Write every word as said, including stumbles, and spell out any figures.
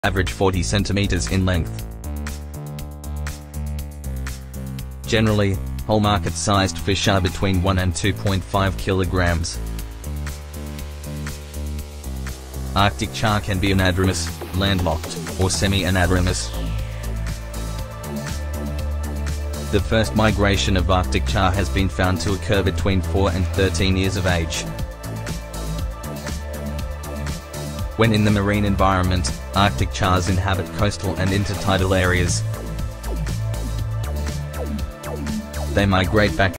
average forty centimeters in length. Generally, whole market-sized fish are between one and two point five kilograms. Arctic char can be anadromous, landlocked, or semi-anadromous. The first migration of Arctic char has been found to occur between four and thirteen years of age. When in the marine environment, Arctic chars inhabit coastal and intertidal areas. They migrate back